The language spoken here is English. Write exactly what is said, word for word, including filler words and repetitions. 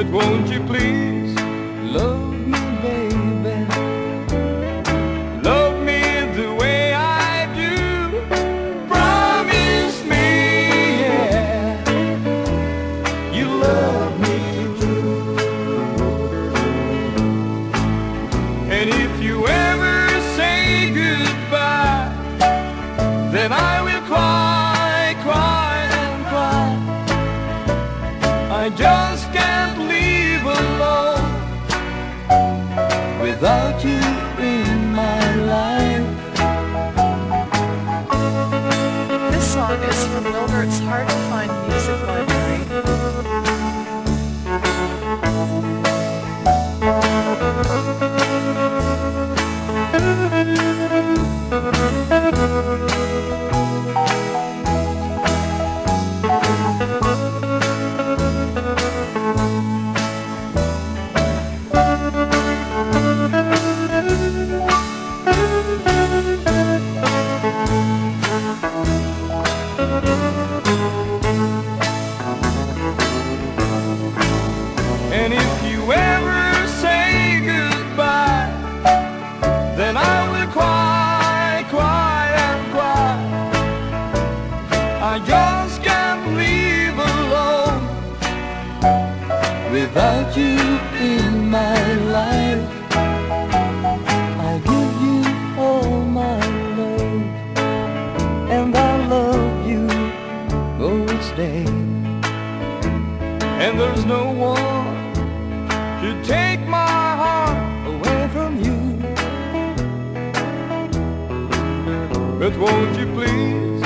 But won't you please love me, baby? Love me the way I do. Promise me, yeah, you love me true. And if you ever say goodbye, then I will cry, cry and cry. I just can't live alone without you in my life. This song is from Wilbert's Hard to Find Music Library. And if you ever say goodbye, then I will cry, cry and cry. I just can't live alone without you in my life. I give you all my love, and I love you most days. And there's no one to take my heart away from you. But won't you please